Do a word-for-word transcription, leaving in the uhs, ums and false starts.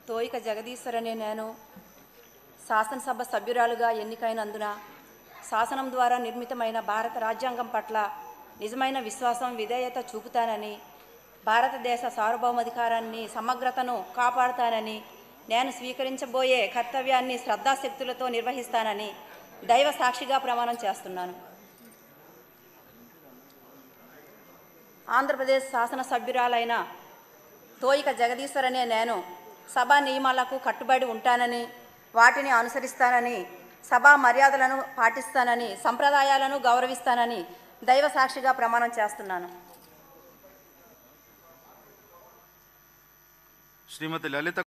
తోయిక జగదీశ్వరనే నేను శాసనసభ సభ్యురాలుగా ఎన్నికైనందున శాసనం ద్వారా నిర్మితమైన భారత రాజ్యాంగం పట్ల నిజమైన విశ్వాసం విధేయత చూపుతానని, భారతదేశ సార్వభౌమాధికారాన్ని సమగ్రతను కాపాడుతానని, నేను స్వీకరించబోయే కర్తవ్యాన్ని శ్రద్ధాశక్తులతో నిర్వహిస్తానని దైవ సాక్షిగా ప్రమాణం చేస్తున్నాను. ఆంధ్రప్రదేశ్ శాసనసభ్యురాలైన తోయిక జగదీశ్వరనే నేను సభా నియమాలకు కట్టుబడి ఉంటానని, వాటిని అనుసరిస్తానని, సభా మర్యాదలను పాటిస్తానని, సంప్రదాయాలను గౌరవిస్తానని దైవ సాక్షిగా ప్రమాణం చేస్తున్నాను. శ్రీమతి లలిత